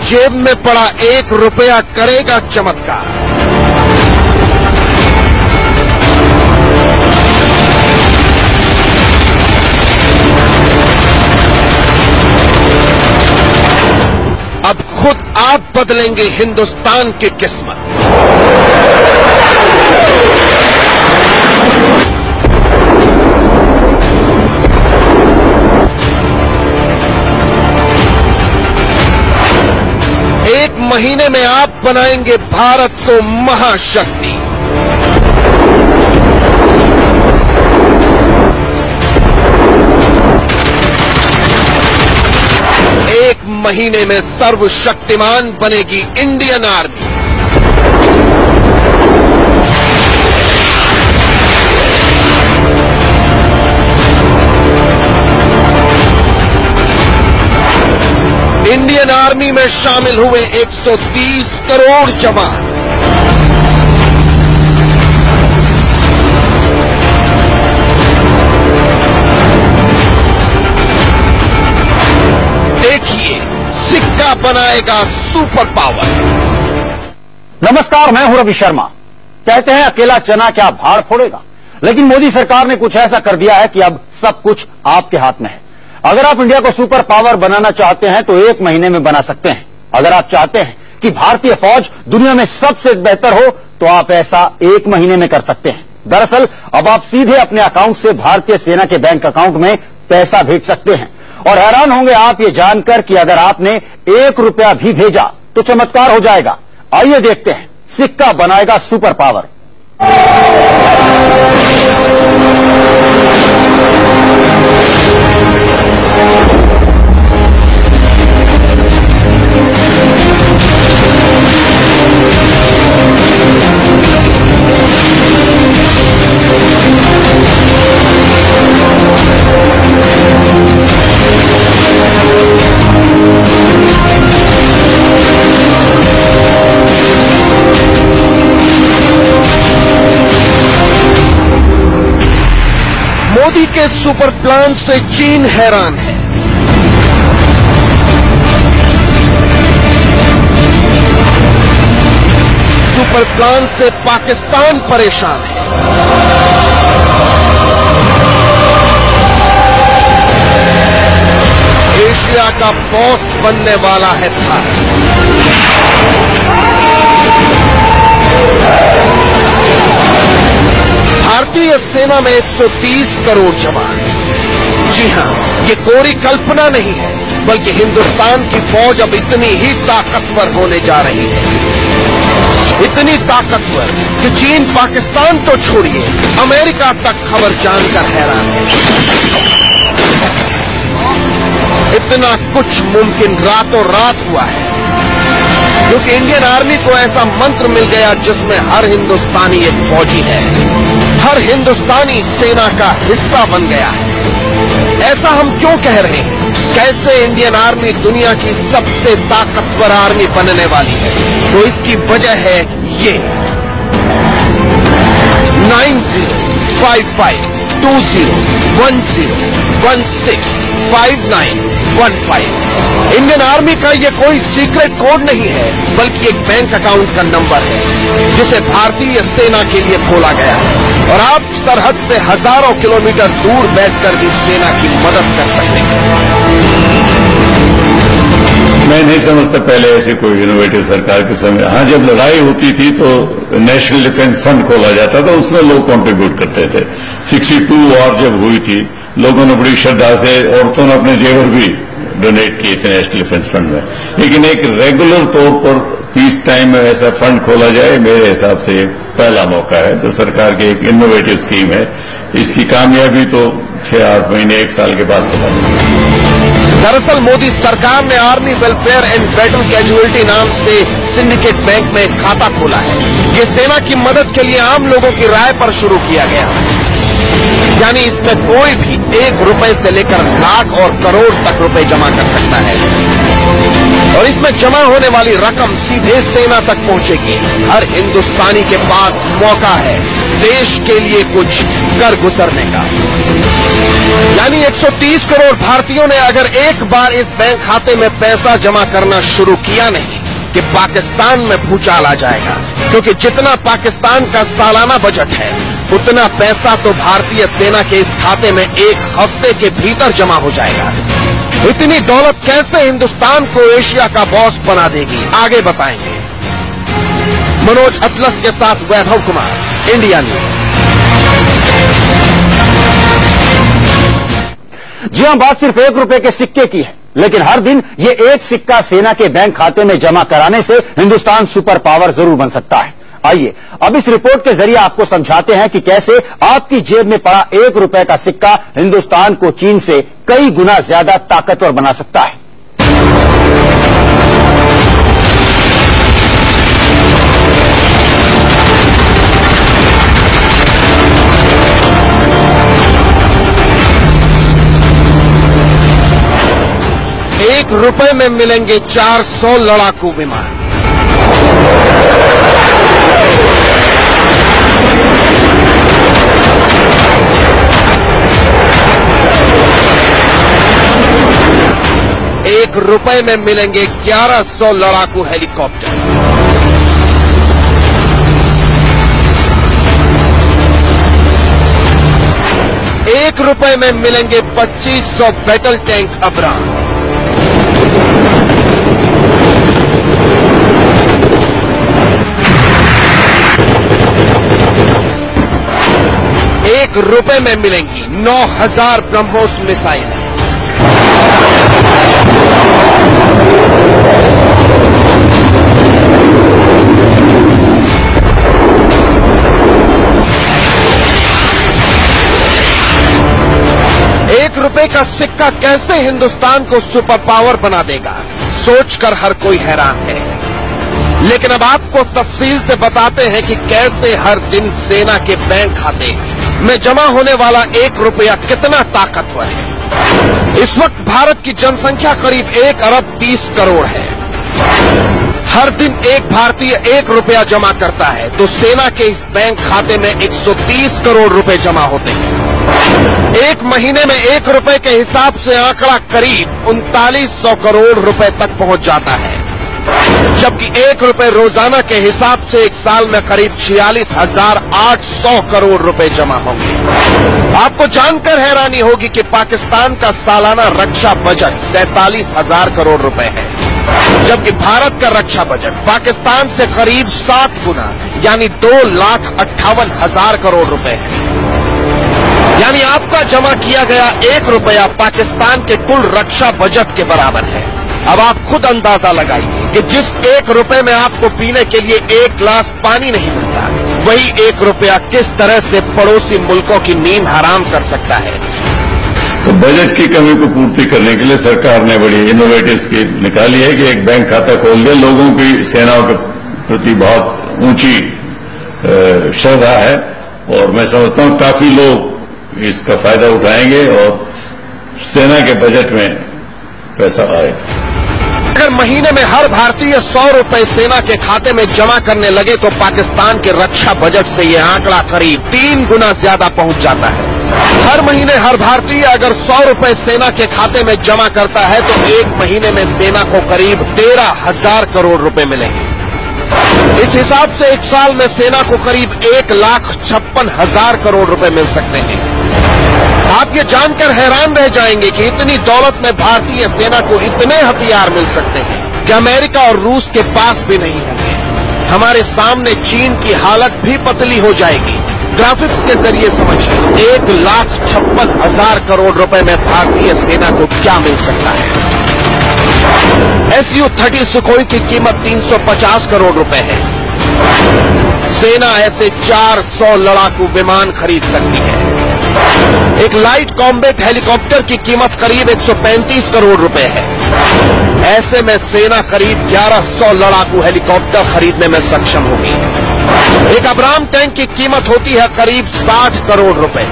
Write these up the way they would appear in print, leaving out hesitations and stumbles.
जेब में पड़ा 1 रुपया करेगा चमत्कार। अब खुद आप बदलेंगे हिंदुस्तान की किस्मत। एक महीने में आप बनाएंगे भारत को महाशक्ति। एक महीने में सर्वशक्तिमान बनेगी इंडियन आर्मी। इंडियन आर्मी में शामिल हुए 130 करोड़ जवान। देखिए, सिक्का बनाएगा सुपर पावर। नमस्कार, मैं हूं रवि शर्मा। कहते हैं अकेला चना क्या भाड़ फोड़ेगा, लेकिन मोदी सरकार ने कुछ ऐसा कर दिया है कि अब सब कुछ आपके हाथ में है। अगर आप इंडिया को सुपर पावर बनाना चाहते हैं तो 1 महीने में बना सकते हैं। अगर आप चाहते हैं कि भारतीय फौज दुनिया में सबसे बेहतर हो तो आप ऐसा 1 महीने में कर सकते हैं। दरअसल अब आप सीधे अपने अकाउंट से भारतीय सेना के बैंक अकाउंट में पैसा भेज सकते हैं। और हैरान होंगे आप ये जानकर कि अगर आपने 1 रुपया भी भेजा तो चमत्कार हो जाएगा। आइए देखते हैं, सिक्का बनाएगा सुपर पावर। मोदी के सुपर प्लान से चीन हैरान है। सुपर प्लान से पाकिस्तान परेशान है। एशिया का बॉस बनने वाला है भारत। भारतीय सेना में 130 करोड़ जवान। जी हां, ये कोरी कल्पना नहीं है, बल्कि हिंदुस्तान की फौज अब इतनी ही ताकतवर होने जा रही है। इतनी ताकतवर कि चीन पाकिस्तान तो छोड़िए, अमेरिका तक खबर जानकर हैरान है। इतना कुछ मुमकिन रातों रात हुआ है क्योंकि इंडियन आर्मी को ऐसा मंत्र मिल गया जिसमें हर हिंदुस्तानी एक फौजी है, हर हिंदुस्तानी सेना का हिस्सा बन गया है। ऐसा हम क्यों कह रहे हैं? कैसे इंडियन आर्मी दुनिया की सबसे ताकतवर आर्मी बनने वाली है? तो इसकी वजह है ये 905520165915। इंडियन आर्मी का ये कोई सीक्रेट कोड नहीं है, बल्कि एक बैंक अकाउंट का नंबर है जिसे भारतीय सेना के लिए खोला गया है। और आप सरहद से हजारों किलोमीटर दूर बैठकर भी सेना की मदद कर सकते हैं। मैं नहीं समझता पहले ऐसे कोई इनोवेटिव सरकार के समय। हाँ, जब लड़ाई होती थी तो नेशनल डिफेंस फंड खोला जाता था, उसमें लोग कंट्रीब्यूट करते थे। 62 वॉर जब हुई थी, लोगों ने बड़ी श्रद्धा से, औरतों ने अपने जेवर भी डोनेट किए थे नेशनल डिफेंस फंड में। लेकिन एक रेगुलर तौर पर पीस टाइम में ऐसा फंड खोला जाए, मेरे हिसाब से पहला मौका है। जो सरकार की एक इनोवेटिव स्कीम है, इसकी कामयाबी तो 6-8 महीने 1 साल के बाद पता चलेगी। दरअसल मोदी सरकार ने army welfare and battle casualty नाम से सिंडिकेट बैंक में एक खाता खोला है। ये सेना की मदद के लिए आम लोगों की राय पर शुरू किया गया, यानी इसमें कोई भी 1 रुपए से लेकर लाख और करोड़ तक रुपए जमा कर सकता है। और इसमें जमा होने वाली रकम सीधे सेना तक पहुंचेगी। हर हिंदुस्तानी के पास मौका है देश के लिए कुछ कर गुजरने का। यानी 130 करोड़ भारतीयों ने अगर एक बार इस बैंक खाते में पैसा जमा करना शुरू किया नहीं कि पाकिस्तान में भूचाल आ जाएगा, क्योंकि जितना पाकिस्तान का सालाना बजट है उतना पैसा तो भारतीय सेना के इस खाते में एक हफ्ते के भीतर जमा हो जाएगा। इतनी दौलत कैसे हिंदुस्तान को एशिया का बॉस बना देगी, आगे बताएंगे। मनोज अतलस के साथ वैभव कुमार, इंडिया न्यूज। जी हां, बात सिर्फ ₹1 के सिक्के की है, लेकिन हर दिन ये एक सिक्का सेना के बैंक खाते में जमा कराने से हिंदुस्तान सुपर पावर जरूर बन सकता है। आइए अब इस रिपोर्ट के जरिए आपको समझाते हैं कि कैसे आपकी जेब में पड़ा ₹1 का सिक्का हिंदुस्तान को चीन से कई गुना ज्यादा ताकतवर बना सकता है। ₹1 में मिलेंगे 400 लड़ाकू विमान। ₹1 में मिलेंगे 1100 लड़ाकू हेलीकॉप्टर। ₹1 में मिलेंगे 2500 बैटल टैंक अब्राम। ₹1 में मिलेंगी 9000 ब्रह्मोस मिसाइल। ₹1 का सिक्का कैसे हिंदुस्तान को सुपर पावर बना देगा, सोचकर हर कोई हैरान है। लेकिन अब आपको तफसील से बताते हैं कि कैसे हर दिन सेना के बैंक खाते में जमा होने वाला ₹1 कितना ताकतवर है। इस वक्त भारत की जनसंख्या करीब 1 अरब 30 करोड़ है। हर दिन एक भारतीय ₹1 जमा करता है तो सेना के इस बैंक खाते में 130 करोड़ रुपए जमा होते हैं। एक महीने में ₹1 के हिसाब से आंकड़ा करीब 3900 करोड़ रुपए तक पहुंच जाता है, जबकि ₹1 रोजाना के हिसाब से एक साल में करीब 46,800 करोड़ रुपए जमा होंगे। आपको जानकर हैरानी होगी कि पाकिस्तान का सालाना रक्षा बजट 47,000 करोड़ रुपए है, जबकि भारत का रक्षा बजट पाकिस्तान से करीब 7 गुना यानी 2,58,000 करोड़ रुपए है। यानी आपका जमा किया गया ₹1 पाकिस्तान के कुल रक्षा बजट के बराबर है। अब आप खुद अंदाजा लगाइए कि जिस ₹1 में आपको पीने के लिए 1 गिलास पानी नहीं मिलता, वही ₹1 किस तरह से पड़ोसी मुल्कों की नींद हराम कर सकता है। तो बजट की कमी को पूर्ति करने के लिए सरकार ने बड़ी इनोवेटिव स्कीम निकाली है कि एक बैंक खाता खोल के लोगों की सेनाओं के प्रति बहुत ऊंची श्रद्धा है, और मैं समझता हूं काफी लोग इसका फायदा उठाएंगे और सेना के बजट में पैसा आएगा। अगर महीने में हर भारतीय ₹100 सेना के खाते में जमा करने लगे तो पाकिस्तान के रक्षा बजट से यह आंकड़ा करीब 3 गुना ज्यादा पहुंच जाता है। हर महीने हर भारतीय अगर ₹100 सेना के खाते में जमा करता है तो एक महीने में सेना को करीब 13,000 करोड़ रुपए मिलेंगे। इस हिसाब से एक साल में सेना को करीब 1,56,000 करोड़ रुपए मिल सकते हैं। आप ये जानकर हैरान रह जाएंगे कि इतनी दौलत में भारतीय सेना को इतने हथियार मिल सकते हैं कि अमेरिका और रूस के पास भी नहीं होंगे। हमारे सामने चीन की हालत भी पतली हो जाएगी। ग्राफिक्स के जरिए समझिए 1,56,000 करोड़ रुपए में भारतीय सेना को क्या मिल सकता है। Su-30 सुखोई की कीमत 350 करोड़ रुपए है। सेना ऐसे 400 लड़ाकू विमान खरीद सकती है। एक लाइट कॉम्बैट हेलीकॉप्टर की कीमत करीब 135 करोड़ रुपए है। ऐसे में सेना करीब 1100 लड़ाकू हेलीकॉप्टर खरीदने में सक्षम होगी। एक अब्राम टैंक की कीमत होती है करीब 60 करोड़ रुपए।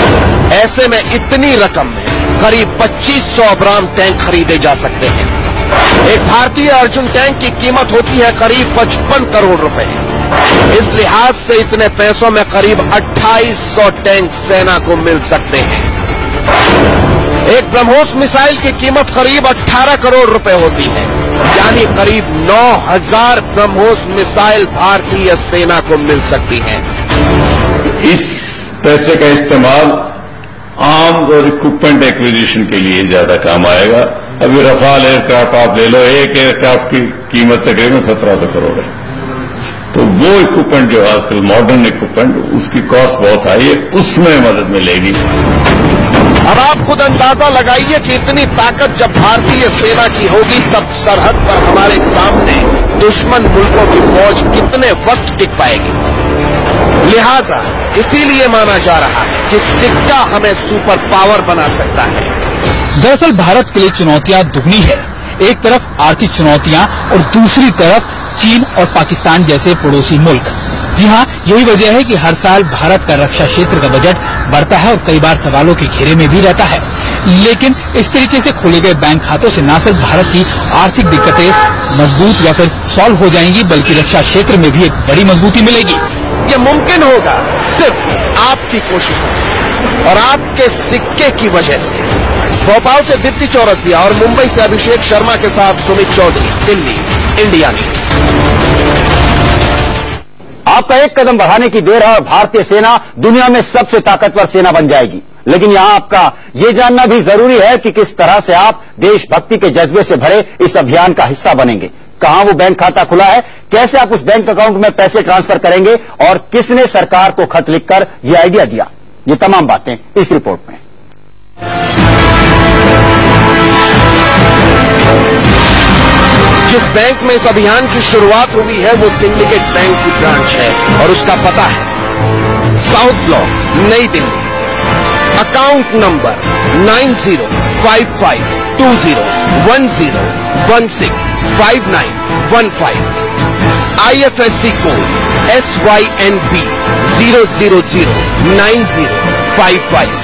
ऐसे में इतनी रकम में करीब 2500 अब्राम टैंक खरीदे जा सकते हैं। एक भारतीय अर्जुन टैंक की कीमत होती है करीब 55 करोड़ रुपए। इस लिहाज से इतने पैसों में करीब 2800 टैंक सेना को मिल सकते हैं। एक ब्रह्मोस मिसाइल की कीमत करीब 18 करोड़ रुपए होती है, यानी करीब 9000 ब्रह्मोस मिसाइल भारतीय सेना को मिल सकती है। इस पैसे का इस्तेमाल आर्म्स और इक्विपमेंट एक्विजिशन के लिए ज्यादा काम आएगा। अभी रफाल एयरक्राफ्ट आप ले लो, एक एयरक्राफ्ट की कीमत तकरीबन 1700 करोड़ है। तो वो इक्विपमेंट जो आजकल मॉडर्न इक्विपमेंट, उसकी कॉस्ट बहुत हाई है, उसमें मदद मिलेगी। अब आप खुद अंदाजा लगाइए कि इतनी ताकत जब भारतीय सेना की होगी, तब सरहद पर हमारे सामने दुश्मन मुल्कों की फौज कितने वक्त टिक पाएगी। लिहाजा इसीलिए माना जा रहा है कि सिक्का हमें सुपर पावर बना सकता है। दरअसल भारत के लिए चुनौतियां दुगनी है। एक तरफ आर्थिक चुनौतियां और दूसरी तरफ चीन और पाकिस्तान जैसे पड़ोसी मुल्क। जी हाँ, यही वजह है कि हर साल भारत का रक्षा क्षेत्र का बजट बढ़ता है और कई बार सवालों के घेरे में भी रहता है। लेकिन इस तरीके से खोले गए बैंक खातों से न सिर्फ भारत की आर्थिक दिक्कतें मजबूत या फिर सॉल्व हो जाएंगी, बल्कि रक्षा क्षेत्र में भी एक बड़ी मजबूती मिलेगी। ये मुमकिन होगा सिर्फ आपकी कोशिशों से और आपके सिक्के की वजह से। भोपाल से दीप्ति चौरसिया और मुंबई से अभिषेक शर्मा के साथ सुमित चौधरी, दिल्ली, इंडिया न्यूज। आपका एक कदम बढ़ाने की देर है और भारतीय सेना दुनिया में सबसे ताकतवर सेना बन जाएगी। लेकिन यहां आपका यह जानना भी जरूरी है कि किस तरह से आप देशभक्ति के जज्बे से भरे इस अभियान का हिस्सा बनेंगे। कहां वो बैंक खाता खुला है, कैसे आप उस बैंक अकाउंट में पैसे ट्रांसफर करेंगे और किसने सरकार को खत लिखकर यह आइडिया दिया, ये तमाम बातें इस रिपोर्ट में। जिस बैंक में इस अभियान की शुरुआत हुई है वो सिंडिकेट बैंक की ब्रांच है और उसका पता है South Block, Nai Delhi. Account number 90552010165915। IFSC code SYNB 0009055।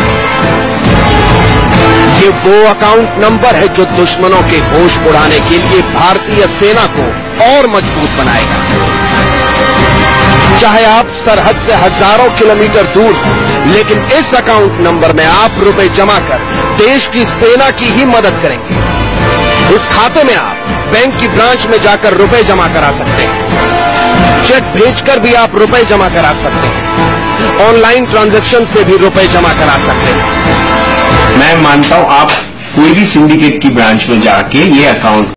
ये वो अकाउंट नंबर है जो दुश्मनों के होश उड़ाने के लिए भारतीय सेना को और मजबूत बनाएगा। चाहे आप सरहद से हजारों किलोमीटर दूर हो, लेकिन इस अकाउंट नंबर में आप रुपए जमा कर देश की सेना की ही मदद करेंगे। इस खाते में आप बैंक की ब्रांच में जाकर रुपए जमा करा सकते हैं, चेक भेजकर भी आप रुपए जमा करा सकते हैं, ऑनलाइन ट्रांजैक्शन से भी रुपए जमा करा सकते हैं। मैं मानता हूं आप कोई भी सिंडिकेट की ब्रांच में जाके ये अकाउंट